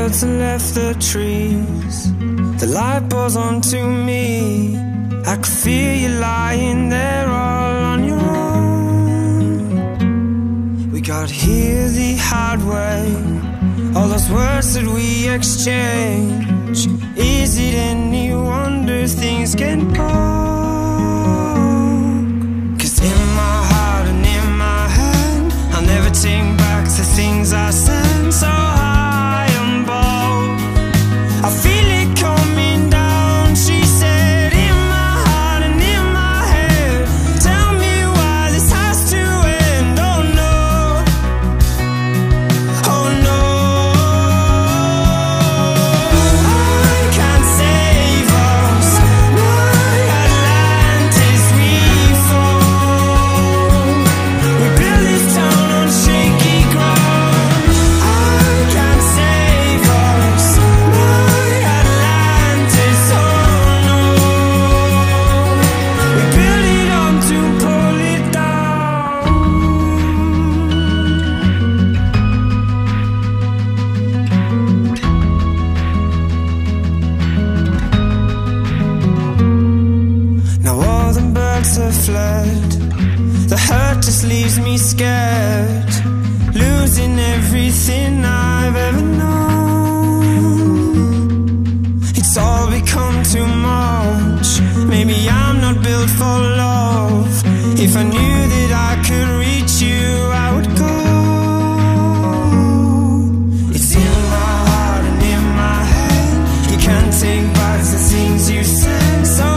birds have left the trees. The light pours onto me. I could feel you lying there all on your own. We got here the hard way. All those words that we exchange. Is it any wonder things can go? 'Cause in my heart and in my head, I'll never take back the things I said. So high and bold, I feel it coming down. She said, in my heart and in my head, tell me why this has to end. Oh no, oh no, I can't save us. Like Atlantis we fall. We built this town on shaky ground. I can't save us. Like Atlantis, oh no. We built it up to pull it down. Now all the birds have fled. The hurt just leaves me scared, losing everything I've ever known. It's all become too much. Maybe I'm not built for love. If I knew that I could reach you, I would go. It's in my heart and in my head. You can't take back the things you said. So